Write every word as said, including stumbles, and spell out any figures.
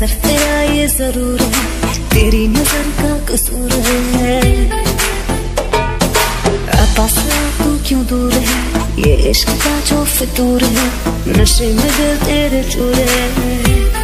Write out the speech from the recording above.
असर तेरा ये जरूर है, तेरी नजर का कसूर है। पास तू क्यों दूर है, ये इश्क का जो फितूर है, नशे में दिल तेरे चूर है।